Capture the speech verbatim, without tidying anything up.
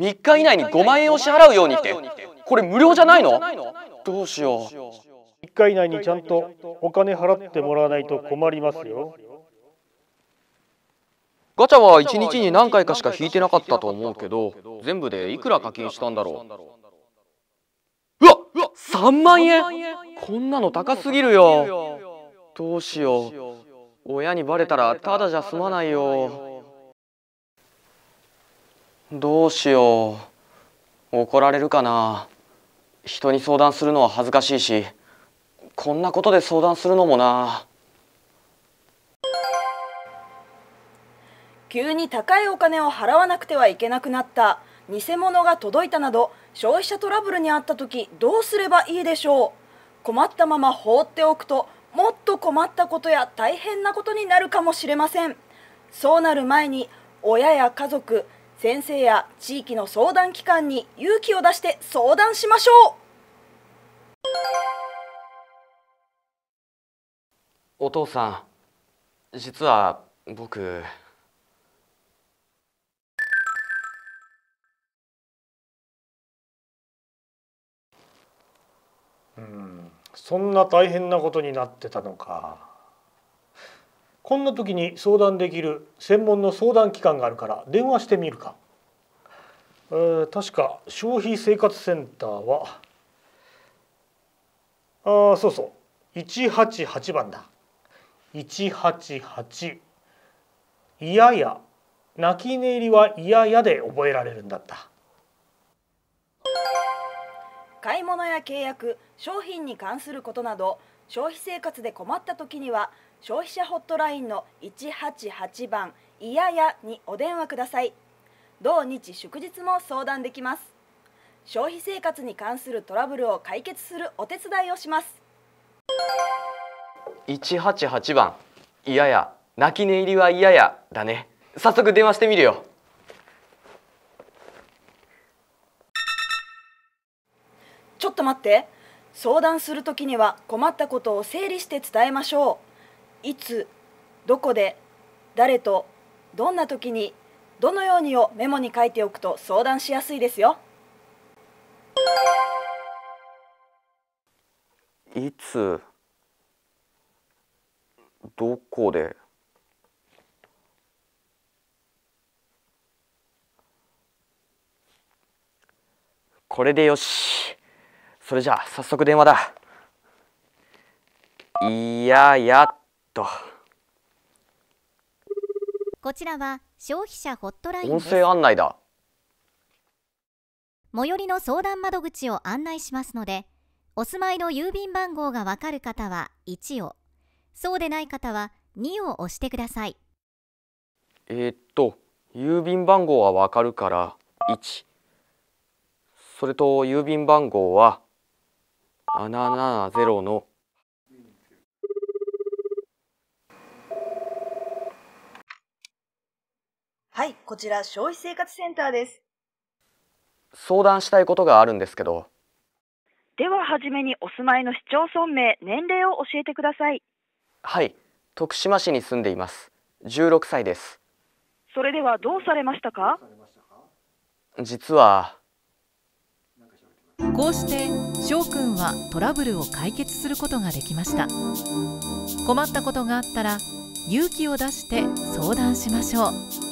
みっか以内にごまんえんを支払うようにって、これ無料じゃないの？どうしよう。 みっか以内にちゃんとお金払ってもらわないと困りますよ。 ガチャはいちにちに何回かしか引いてなかったと思うけど、全部でいくら課金したんだろう。うわっ、さんまんえん。こんなの高すぎるよ。どうしよう。親にバレたらただじゃ済まないよ。どうしよう。怒られるかな。人に相談するのは恥ずかしいし、こんなことで相談するのもな。 急に高いお金を払わなくてはいけなくなった、偽物が届いたなど消費者トラブルにあった時どうすればいいでしょう。困ったまま放っておくともっと困ったことや大変なことになるかもしれません。そうなる前に親や家族、先生や地域の相談機関に勇気を出して相談しましょう。 お父さん、実は僕。 うん、そんな大変なことになってたのか。こんな時に相談できる専門の相談機関があるから電話してみるか。えー、確か消費生活センターはああそうそういちはちはちばんだ。いちはちはち、いやや泣き寝入りはいややで覚えられるんだった。 買い物や契約、商品に関することなど消費生活で困った時には消費者ホットラインのいちはちはちばんいややにお電話ください。同日祝日も相談できます。消費生活に関するトラブルを解決するお手伝いをします。 いちはちはちばん、いやや泣き寝入りはいややだね。早速電話してみるよ。 ちょっと待って。相談するときには困ったことを整理して伝えましょう。いつ、どこで、誰と、どんな時に、どのようにをメモに書いておくと相談しやすいですよ。 いつ、どこで。これでよし。それじゃあ早速電話だ。いややっと。 こちらは消費者ホットラインです。 音声案内だ。 最寄りの相談窓口を案内しますので、お住まいの郵便番号がわかる方はいちを、そうでない方はにを押してください。 えー、っと郵便番号はわかるからいち、それと郵便番号はななななゼロのはい、こちら消費生活センターです。 相談したいことがあるんですけど。 でははじめにお住まいの市町村名、年齢を教えてください。 はい、徳島市に住んでいます。じゅうろくさいです。 それではどうされましたか？ 実はこうして翔くんはトラブルを解決することができました。困ったことがあったら勇気を出して相談しましょう。